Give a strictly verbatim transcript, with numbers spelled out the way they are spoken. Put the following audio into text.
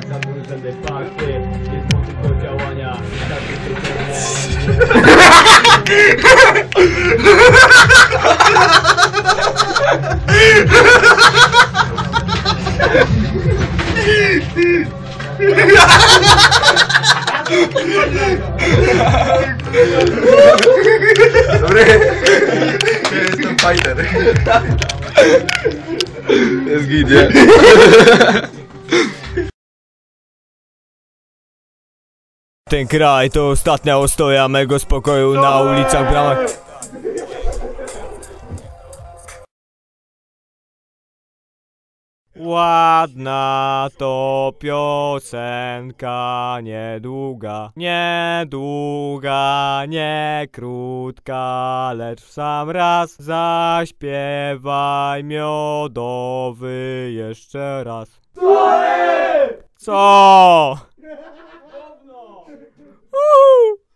Za żadne fakty, jest motyw do działania. Dobry. Ja jestem fighter. Jest git, nie? Ten kraj to ostatnia ostoja mego spokoju na ulicach, bramach. Ładna to piosenka, niedługa, niedługa, nie krótka, lecz w sam raz zaśpiewaj miodowy jeszcze raz. Co?